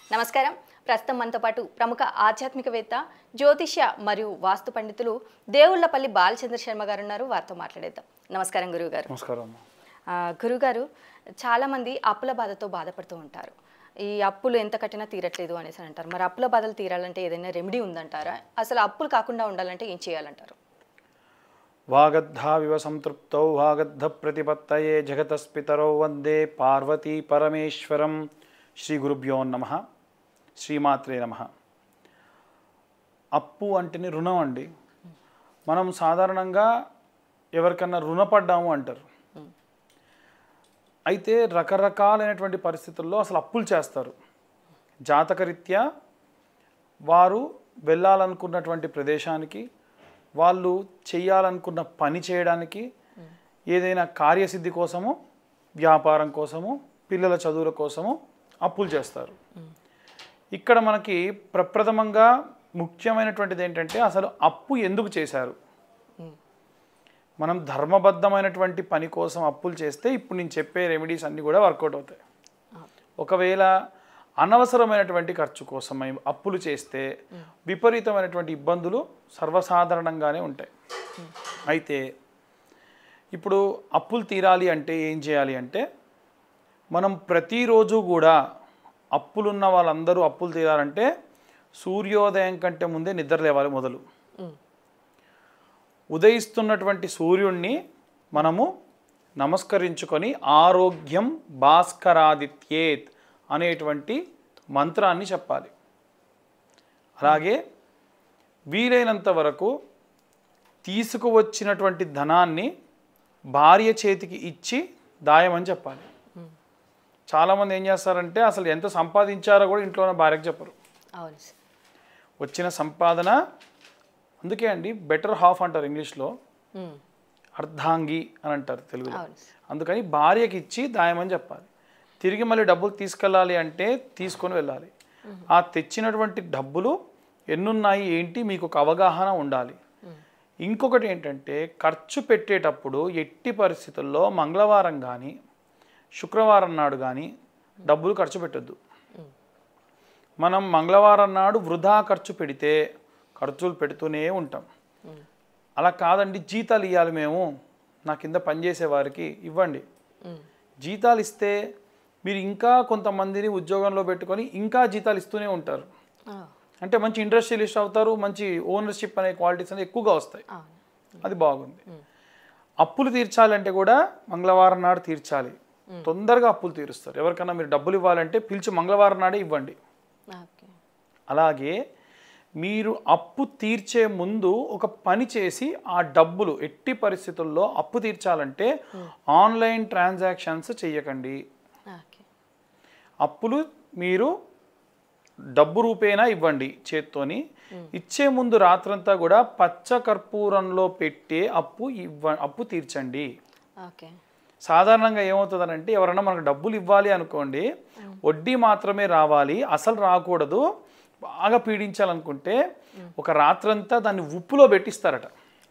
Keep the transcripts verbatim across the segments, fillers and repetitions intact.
నమస్కారం. ప్రస్తుతం మనతో పాటు ప్రముఖ ఆధ్యాత్మికవేత్త, జ్యోతిష్య మరియు వాస్తు పండితులు దేవుళ్లపల్లి బాలచంద్ర శర్మ గారు ఉన్నారు. వారితో మాట్లాడేద్దాం. నమస్కారం గురువుగారు. నమస్కారం. గురుగారు, చాలామంది అప్పుల బాధతో బాధపడుతూ ఉంటారు. ఈ అప్పులు ఎంత కట్టినా తీరట్లేదు అనేసి అంటారు. మరి అప్పుల బాధలు తీరాలంటే ఏదైనా రెమెడీ ఉందంటారా? అసలు అప్పులు కాకుండా ఉండాలంటే ఏం చేయాలంటారు? వాగద్ధావివ సంతృప్తౌ వాగద్ధ ప్రతిపత్తయే జగతస్పితరౌ వందే పార్వతీ పరమేశ్వరం. శ్రీ గురుభ్యో నమః. శ్రీమాత్రే నమః. అప్పు అంటేనే రుణం అండి. మనం సాధారణంగా ఎవరికన్నా రుణపడ్డాము అంటారు. అయితే రకరకాలైనటువంటి పరిస్థితుల్లో అసలు అప్పులు చేస్తారు. జాతకరీత్యా వారు వెళ్ళాలనుకున్నటువంటి ప్రదేశానికి, వాళ్ళు చేయాలనుకున్న పని చేయడానికి, ఏదైనా కార్యసిద్ధి కోసము, వ్యాపారం కోసము, పిల్లల చదువుల కోసము అప్పులు చేస్తారు. ఇక్కడ మనకి ప్రప్రథమంగా ముఖ్యమైనటువంటిది ఏంటంటే అసలు అప్పు ఎందుకు చేశారు? మనం ధర్మబద్ధమైనటువంటి పని కోసం అప్పులు చేస్తే ఇప్పుడు నేను చెప్పే రెమెడీస్ అన్నీ కూడా వర్కౌట్ అవుతాయి. ఒకవేళ అనవసరమైనటువంటి ఖర్చు కోసం అప్పులు చేస్తే విపరీతమైనటువంటి ఇబ్బందులు సర్వసాధారణంగానే ఉంటాయి. అయితే ఇప్పుడు అప్పులు తీరాలి అంటే ఏం చేయాలి అంటే, మనం ప్రతిరోజు కూడా అప్పులున్న వాళ్ళందరూ అప్పులు తీరాలంటే సూర్యోదయం కంటే ముందే నిద్ర లేవాలి. మొదలు ఉదయిస్తున్నటువంటి సూర్యుడిని మనము నమస్కరించుకొని ఆరోగ్యం భాస్కరాదిత్యేత్ అనేటువంటి మంత్రాన్ని చెప్పాలి. అలాగే వీలైనంత వరకు తీసుకువచ్చినటువంటి ధనాన్ని భార్య చేతికి ఇచ్చి దాయమని చెప్పాలి. చాలామంది ఏం చేస్తారంటే అసలు ఎంత సంపాదించారో కూడా ఇంట్లో ఉన్న భార్యకు చెప్పరు. వచ్చిన సంపాదన, అందుకే అండి బెటర్ హాఫ్ అంటారు ఇంగ్లీష్లో, అర్ధాంగి అని అంటారు తెలుగులో. అందుకని భార్యకి ఇచ్చి దాయమని చెప్పాలి. తిరిగి మళ్ళీ డబ్బులు తీసుకెళ్ళాలి అంటే తీసుకొని వెళ్ళాలి. ఆ తెచ్చినటువంటి డబ్బులు ఎన్నున్నాయి ఏంటి మీకు ఒక అవగాహన ఉండాలి. ఇంకొకటి ఏంటంటే ఖర్చు పెట్టేటప్పుడు ఎట్టి పరిస్థితుల్లో మంగళవారం కానీ శుక్రవారం నాడు కానీ డబ్బులు ఖర్చు పెట్టద్దు. మనం మంగళవారం నాడు వృధా ఖర్చు పెడితే ఖర్చులు పెడుతూనే ఉంటాం. అలా కాదండి, జీతాలు ఇవ్వాలి, మేము నా కింద పనిచేసే వారికి ఇవ్వండి. జీతాలు ఇస్తే మీరు ఇంకా కొంతమందిని ఉద్యోగంలో పెట్టుకొని ఇంకా జీతాలు ఇస్తూనే ఉంటారు. అంటే మంచి ఇండస్ట్రియలిస్ట్ అవుతారు, మంచి ఓనర్షిప్ అనే క్వాలిటీస్ అనేవి ఎక్కువగా వస్తాయి. అది బాగుంది. అప్పులు తీర్చాలంటే కూడా మంగళవారం నాడు తీర్చాలి. తొందరగా అప్పులు తీరుస్తారు. ఎవరికైనా మీరు డబ్బులు ఇవ్వాలంటే పిలిచి మంగళవారం నాడే ఇవ్వండి. అలాగే మీరు అప్పు తీర్చే ముందు ఒక పని చేసి ఆ డబ్బులు ఎట్టి పరిస్థితుల్లో అప్పు తీర్చాలంటే ఆన్లైన్ ట్రాన్సాక్షన్స్ చెయ్యకండి. అప్పులు మీరు డబ్బు రూపేనా ఇవ్వండి చేత్తోని. ఇచ్చే ముందు రాత్రంతా కూడా పచ్చ కర్పూరంలో పెట్టే అప్పు ఇవ్వ అప్పు తీర్చండి. సాధారణంగా ఏమవుతుందనంటే ఎవరైనా మనకు డబ్బులు ఇవ్వాలి అనుకోండి, వడ్డీ మాత్రమే రావాలి, అసలు రాకూడదు, బాగా పీడించాలనుకుంటే ఒక రాత్రంతా దాన్ని ఉప్పులో పెట్టిస్తారట.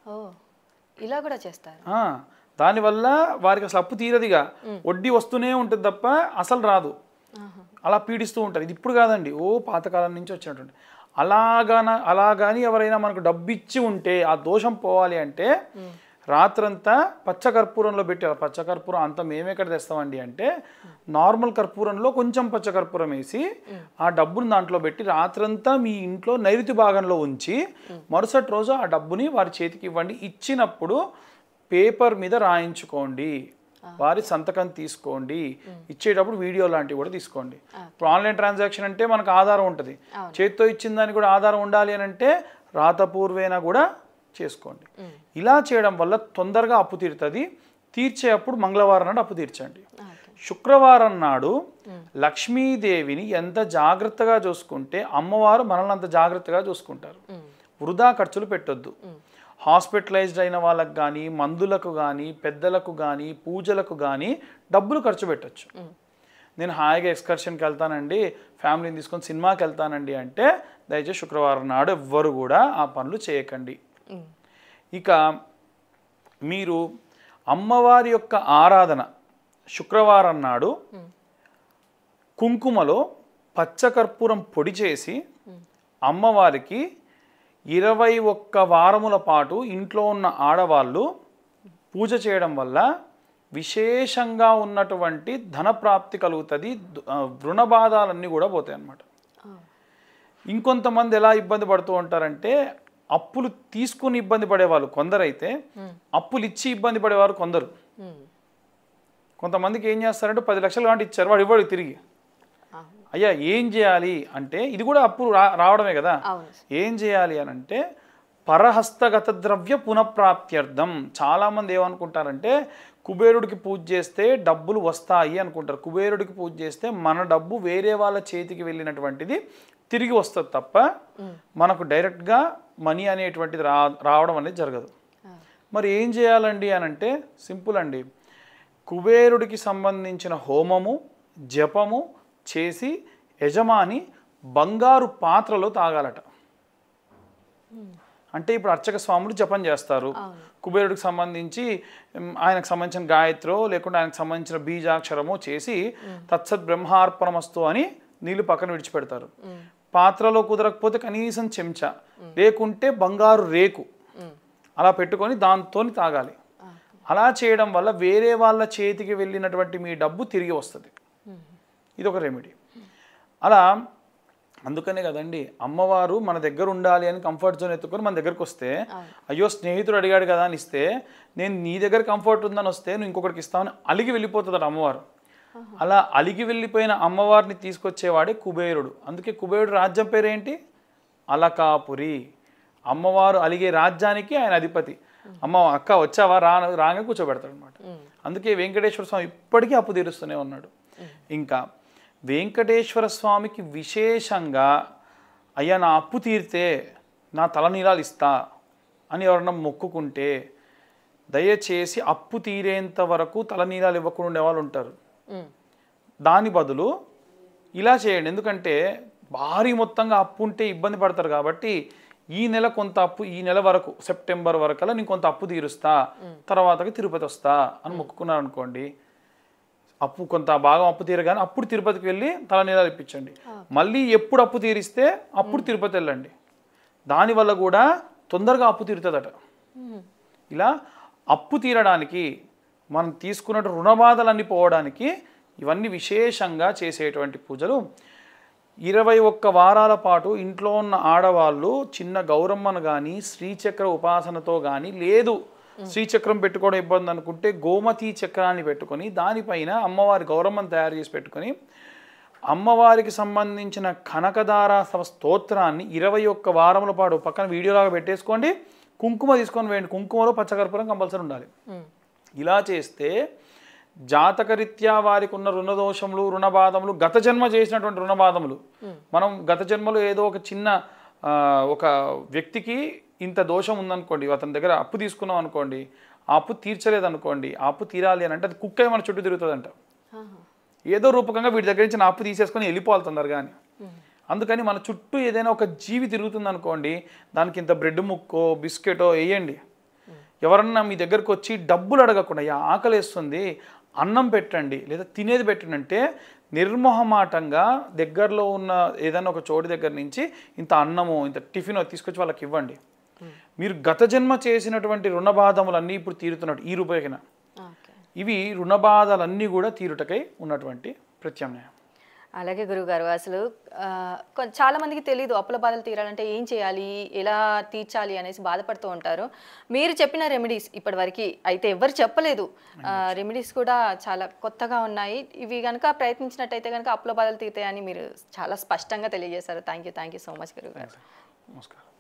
ఇలా కూడా చేస్తారు. దానివల్ల వారికి అసలు అప్పు తీరదిగా, వడ్డీ వస్తూనే ఉంటుంది తప్ప అసలు రాదు. అలా పీడిస్తూ ఉంటారు. ఇది ఇప్పుడు కాదండి, ఓ పాతకాలం నుంచి వచ్చినటువంటి. అలాగాన అలాగాని ఎవరైనా మనకు డబ్బు ఇచ్చి ఉంటే ఆ దోషం పోవాలి అంటే రాత్రంతా పచ్చకర్పూరంలో పెట్టారు. పచ్చకర్పూరం అంత మేమెక్కడ తెస్తామండి అంటే నార్మల్ కర్పూరంలో కొంచెం పచ్చకర్పూరం వేసి ఆ డబ్బుని దాంట్లో పెట్టి రాత్రంతా మీ ఇంట్లో నైరుతి భాగంలో ఉంచి మరుసటి రోజు ఆ డబ్బుని వారి చేతికి ఇవ్వండి. ఇచ్చినప్పుడు పేపర్ మీద రాయించుకోండి, వారి సంతకం తీసుకోండి, ఇచ్చేటప్పుడు వీడియో లాంటివి కూడా తీసుకోండి. ఇప్పుడు ఆన్లైన్ ట్రాన్సాక్షన్ అంటే మనకు ఆధారం ఉంటుంది, చేతితో ఇచ్చిన దానికి కూడా ఆధారం ఉండాలి అని అంటే రాతపూర్వేనా కూడా చేసుకోండి. ఇలా చేయడం వల్ల తొందరగా అప్పు తీరుతుంది. తీర్చే అప్పుడు మంగళవారం నాడు అప్పు తీర్చండి. శుక్రవారం నాడు లక్ష్మీదేవిని ఎంత జాగ్రత్తగా చూసుకుంటే అమ్మవారు మనల్ని అంత జాగ్రత్తగా చూసుకుంటారు. వృధా ఖర్చులు పెట్టొద్దు. హాస్పిటలైజ్డ్ అయిన వాళ్ళకు కానీ, మందులకు కానీ, పెద్దలకు కానీ, పూజలకు కానీ డబ్బులు ఖర్చు పెట్టచ్చు. నేను హాయిగా ఎక్స్కర్షన్కి వెళ్తానండి, ఫ్యామిలీని తీసుకొని సినిమాకి వెళ్తానండి అంటే దయచేసి శుక్రవారం నాడు ఎవ్వరు కూడా ఆ పనులు చేయకండి. ఇక మీరు అమ్మవారి యొక్క ఆరాధన శుక్రవారం నాడు కుంకుమలో పచ్చకర్పూరం పొడి చేసి అమ్మవారికి ఇరవై ఒక్క వారముల పాటు ఇంట్లో ఉన్న ఆడవాళ్ళు పూజ చేయడం వల్ల విశేషంగా ఉన్నటువంటి ధనప్రాప్తి కలుగుతుంది, రుణబాధాలన్నీ కూడా పోతాయి అన్నమాట. ఇంకొంతమంది ఎలా ఇబ్బంది పడుతూ ఉంటారంటే అప్పులు తీసుకుని ఇబ్బంది పడేవాళ్ళు కొందరైతే, అప్పులు ఇచ్చి ఇబ్బంది పడేవారు కొందరు. కొంతమందికి ఏం చేస్తారంటే పది లక్షలు కాంటి ఇచ్చారు, వాడు ఇవ్వడు తిరిగి. అయ్యా ఏం చేయాలి అంటే, ఇది కూడా అప్పు రా రావడమే కదా, ఏం చేయాలి అని అంటే పరహస్తగత ద్రవ్య పునఃప్రాప్త్యర్థం. చాలామంది ఏమనుకుంటారంటే కుబేరుడికి పూజ చేస్తే డబ్బులు వస్తాయి అనుకుంటారు. కుబేరుడికి పూజ చేస్తే మన డబ్బు వేరే వాళ్ళ చేతికి వెళ్ళినటువంటిది తిరిగి వస్తుంది తప్ప మనకు డైరెక్ట్గా మనీ అనేటువంటిది రా రావడం అనేది జరగదు. మరి ఏం చేయాలండి అని అంటే సింపుల్ అండి. కుబేరుడికి సంబంధించిన హోమము జపము చేసి యజమాని బంగారు పాత్రలో తాగాలట. అంటే ఇప్పుడు అర్చక స్వాములు జపం చేస్తారు, కుబేరుడికి సంబంధించి ఆయనకు సంబంధించిన గాయత్రో లేకుంటే ఆయనకు సంబంధించిన బీజాక్షరమో చేసి తత్సత్ బ్రహ్మార్పణమస్తు అని నీళ్ళు పక్కన విడిచిపెడతారు. పాత్రలో కుదరకపోతే కనీసం చెంచా లేకుంటే బంగారు రేకు అలా పెట్టుకొని దాంతో తాగాలి. అలా చేయడం వల్ల వేరే వాళ్ళ చేతికి వెళ్ళినటువంటి మీ డబ్బు తిరిగి వస్తుంది. ఇది ఒక రెమెడీ. అలా అందుకనే కదండి అమ్మవారు మన దగ్గర ఉండాలి అని కంఫర్ట్ జోన్ ఎత్తుకొని మన దగ్గరకు వస్తే, అయ్యో స్నేహితుడు అడిగాడు కదా అని ఇస్తే, నేను నీ దగ్గర కంఫర్ట్ ఉందని వస్తే నువ్వు ఇంకొకరికి ఇస్తావని అలిగి వెళ్ళిపోతుంది అమ్మవారు. అలా అలిగి వెళ్ళిపోయిన అమ్మవారిని తీసుకొచ్చేవాడే కుబేరుడు. అందుకే కుబేరుడు రాజ్యం పేరు ఏంటి? అలకాపురి. అమ్మవారు అలిగే రాజ్యానికి ఆయన అధిపతి. అమ్మ అక్క వచ్చావా రా రాగా కూర్చోబెడతాడు అనమాట. అందుకే వెంకటేశ్వర స్వామి ఇప్పటికీ అప్పు తీరుస్తూనే ఉన్నాడు. ఇంకా వెంకటేశ్వర స్వామికి విశేషంగా అయ్యా నా అప్పు తీరితే నా తలనీలాలు ఇస్తా అని ఎవరన్నా మొక్కుకుంటే దయచేసి అప్పు తీరేంత వరకు తలనీలాలు ఇవ్వకుండా ఉండేవాళ్ళు ఉంటారు. దాని బదులు ఇలా చేయండి. ఎందుకంటే భారీ మొత్తంగా అప్పు ఉంటే ఇబ్బంది పడతారు కాబట్టి ఈ నెల కొంత అప్పు, ఈ నెల వరకు సెప్టెంబర్ వరకల్లా నేను కొంత అప్పు తీరుస్తా, తర్వాతకి తిరుపతి వస్తా అని మొక్కుకున్నారు అనుకోండి, అప్పు కొంత భాగం అప్పు తీరగానే అప్పుడు తిరుపతికి వెళ్ళి తలనీలాలు ఇప్పించండి. మళ్ళీ ఎప్పుడు అప్పు తీరిస్తే అప్పుడు తిరుపతి వెళ్ళండి. దానివల్ల కూడా తొందరగా అప్పు తీరుతుందట. ఇలా అప్పు తీరడానికి మనం తీసుకున్న రుణబాధలన్నీ పోవడానికి ఇవన్నీ విశేషంగా చేసేటువంటి పూజలు. ఇరవై ఒక్క వారాల పాటు ఇంట్లో ఉన్న ఆడవాళ్ళు చిన్న గౌరమ్మను కానీ శ్రీచక్ర ఉపాసనతో కానీ, లేదు శ్రీచక్రం పెట్టుకోవడం ఇబ్బంది అనుకుంటే గోమతి చక్రాన్ని పెట్టుకొని దానిపైన అమ్మవారి గౌరమ్మను తయారు చేసి పెట్టుకొని అమ్మవారికి సంబంధించిన కనకదార స్తోత్రాన్ని ఇరవై ఒక్క వారముల పాటు పక్కన వీడియోలాగా పెట్టేసుకోండి. కుంకుమ తీసుకొని వేయండి. కుంకుమలో పచ్చకర్పూరం కంపల్సరీ ఉండాలి. ఇలా చేస్తే జాతకరీత్యా వారికి ఉన్న రుణదోషములు రుణబాధములు, గత జన్మ చేసినటువంటి రుణబాధములు, మనం గత జన్మలో ఏదో ఒక చిన్న ఒక వ్యక్తికి ఇంత దోషం ఉందనుకోండి, అతని దగ్గర అప్పు తీసుకున్నాం అనుకోండి, ఆ అప్పు తీర్చలేదనుకోండి, ఆ అప్పు తీరాలి అని అంటే అది కుక్క మన చుట్టూ తిరుగుతుందంట. ఏదో రూపకంగా వీటి దగ్గర నుంచి నా అప్పు తీసేసుకొని వెళ్ళిపోవాలి తొందరగా అని. అందుకని మన చుట్టూ ఏదైనా ఒక జీవి తిరుగుతుంది అనుకోండి, దానికి ఇంత బ్రెడ్ ముక్కో బిస్కెటో వేయండి. ఎవరన్నా మీ దగ్గరకు వచ్చి డబ్బులు అడగకుండా ఆకలి వేస్తుంది అన్నం పెట్టండి లేదా తినేది పెట్టండి అంటే నిర్మోహమాటంగా దగ్గరలో ఉన్న ఏదైనా ఒక చోటు దగ్గర నుంచి ఇంత అన్నమో ఇంత టిఫినో తీసుకొచ్చి వాళ్ళకి ఇవ్వండి. మీరు గత జన్మ చేసినటువంటి రుణబాధములన్నీ ఇప్పుడు తీరుతున్నట్టు ఈ రూపాయికిన ఇవి రుణబాధలన్నీ కూడా తీరుటకై ఉన్నటువంటి ప్రత్యామ్నాయం. అలాగే గురుగారు, అసలు చాలా మందికి తెలియదు అప్పుల బాధలు తీరాలంటే ఏం చేయాలి, ఎలా తీర్చాలి అనేసి బాధపడుతూ ఉంటారు. మీరు చెప్పిన రెమెడీస్ ఇప్పటివరకు అయితే ఎవరు చెప్పలేదు. రెమెడీస్ కూడా చాలా కొత్తగా ఉన్నాయి. ఇవి కనుక ప్రయత్నించినట్టయితే కనుక అప్పుల బాధలు తీరుతాయని మీరు చాలా స్పష్టంగా తెలియజేశారు. Thank you thank you so much గురుగారు. నమస్కారం.